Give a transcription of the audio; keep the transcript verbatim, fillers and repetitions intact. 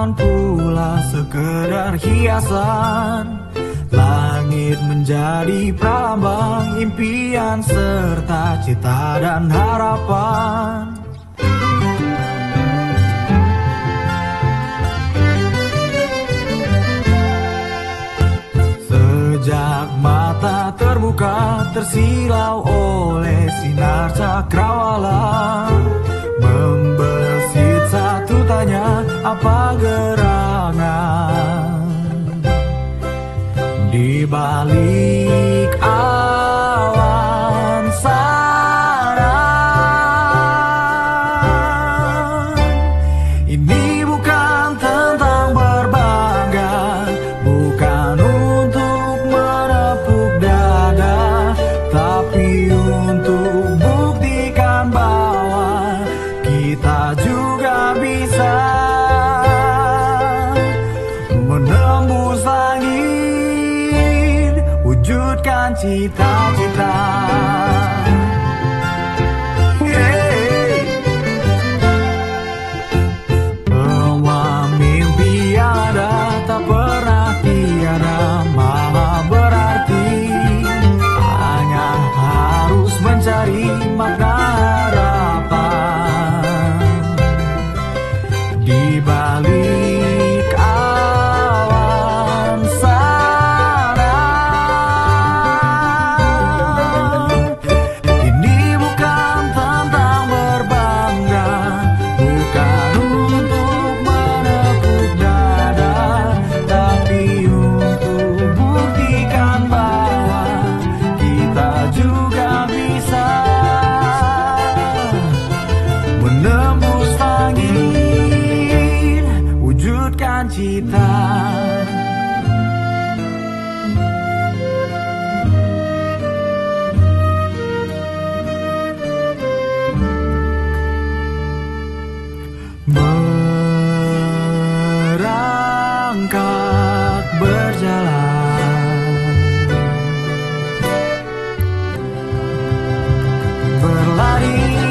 bukan pula sekedar hiasan. Langit menjadi pralambang impian serta cita dan harapan. Sejak mata terbuka tersilau oleh sinar cakrawala, membesit satu tanya, apa gerangan di balik awan sana? Ini bukan tentang berbangga, bukan untuk menepuk dada, tapi untuk buktikan bahwa kita juga bisa menembus langit, wujudkan cita-cita. Hey. Semua mimpi ada tak pernah tiada maha berarti, hanya harus mencari makna harapan di balik awan sana. Ini bukan tentang berbangga, bukan untuk menepuk dada, tapi untuk buktikan bahwa kita juga bisa menembus langit, wujudkan cita. Merangkak berjalan, berlari